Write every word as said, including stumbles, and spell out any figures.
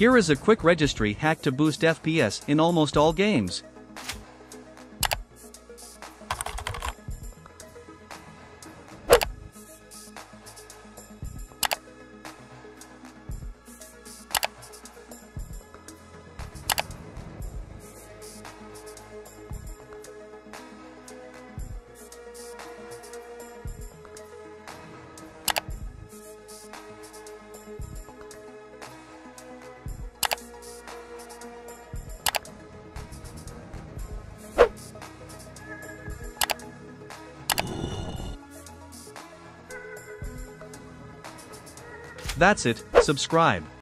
Here is a quick registry hack to boost F P S in almost all games. That's it, subscribe.